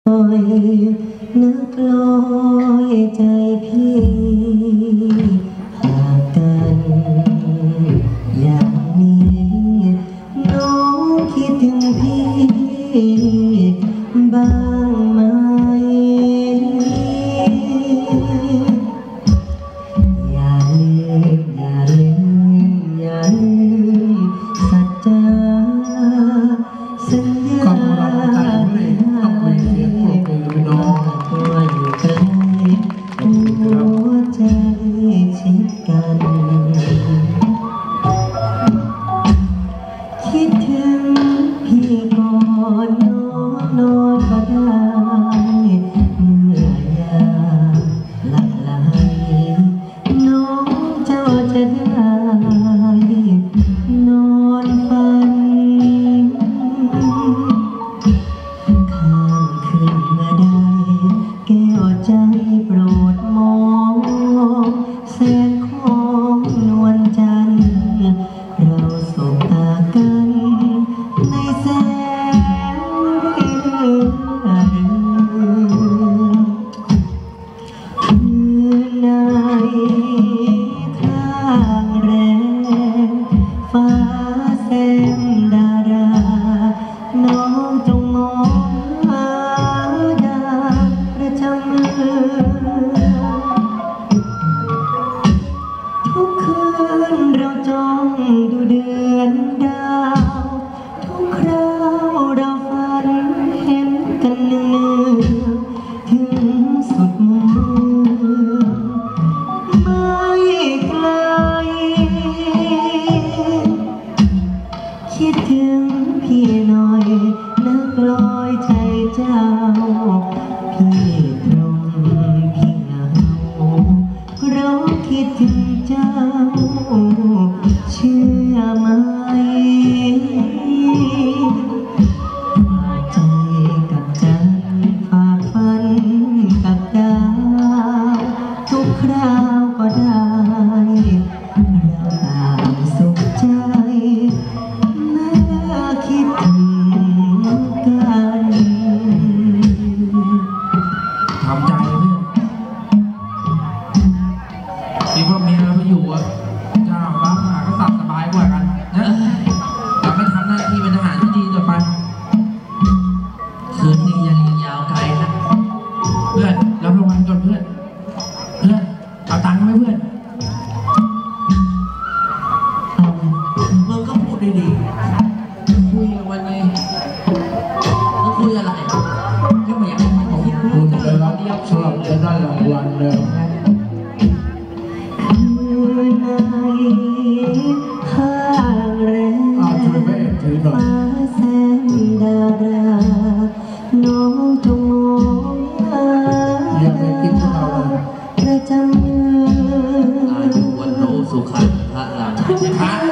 นึกลอยใจพี่หากกันอย่างนี้น้องคิดถึงพี่บ้างไหมอย่าลืมอย่าลืมอย่าลืมสัจจาสัญญาคิดถึงพี่ก่อนนอนก็ได้เมื่อยามหลับไหลน้องเจ้าจะได้นอนฝันข้ามคืนเมื่อใดแก้วใจโปรดมองแสงของนวลจันทร์เราสบตากันในแสงคืนในข้างแรมฟ้าแสงดาราน้องจงมองหาดาวประจำเมืองทุกคืนเราจ้องดูเดือนดาวทุกคราวเราฝันเห็นกันเนืองถึงสุดเมืองไม่ไกลคิดถึงพี่หน่อยนักลอยใจเจ้าพี่ตรงพี่เหงาเพราะคิดถึงเจ้าเชื่อไหมใจกับจันฝากฝันกับดาวทุกคราวก็ได้เราต่างสุขใจเมื่อคิดถึงกันทำใจเพื่อนคิดว่าเมียเราไปอยู่อ่ะเจ้าบ้าหากษัตริย์สบายกว่ากันนะเราก็ทำหน้าที่เป็นทหารที่ดีต่อไปคืนนี้ยังยาวไกลนะเพื่อนรับรางวัลก่อนเพื่อนเอาตังค์ไหมเพื่อนมึงก็พูดดีๆคุยกันวันนี้แล้วคุยอะไรก็ไม่อยากให้ผมพูดจะได้รับสำหรับจะได้รางวัลเลยข้างแรมฟ้าแสงดาราน้องจงมองหาประจำเมืองอายุวันโนสุขันพระราม